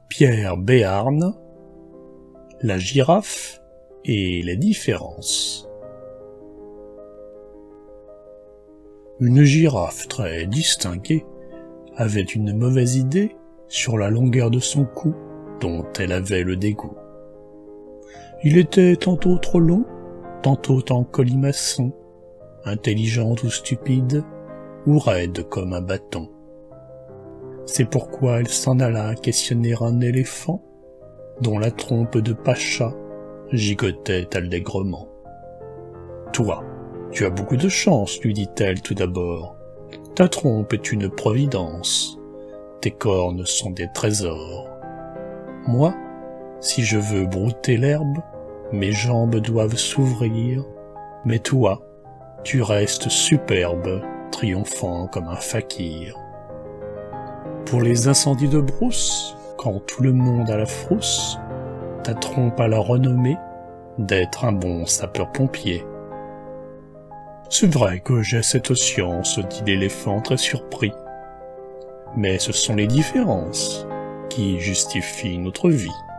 Pierre Béarn, la girafe et les différences. Une girafe très distinguée avait une mauvaise idée sur la longueur de son cou dont elle avait le dégoût. Il était tantôt trop long, tantôt en colimaçon, intelligent ou stupide, ou raide comme un bâton. C'est pourquoi elle s'en alla questionner un éléphant, dont la trompe de pacha gigotait allègrement. « Toi, tu as beaucoup de chance, lui dit-elle tout d'abord. Ta trompe est une providence, tes cornes sont des trésors. Moi, si je veux brouter l'herbe, mes jambes doivent s'ouvrir, mais toi, tu restes superbe, triomphant comme un fakir. Pour les incendies de brousse, quand tout le monde a la frousse, ta trompe a la renommée d'être un bon sapeur-pompier. » « C'est vrai que j'ai cette science, dit l'éléphant très surpris. Mais ce sont les différences qui justifient notre vie.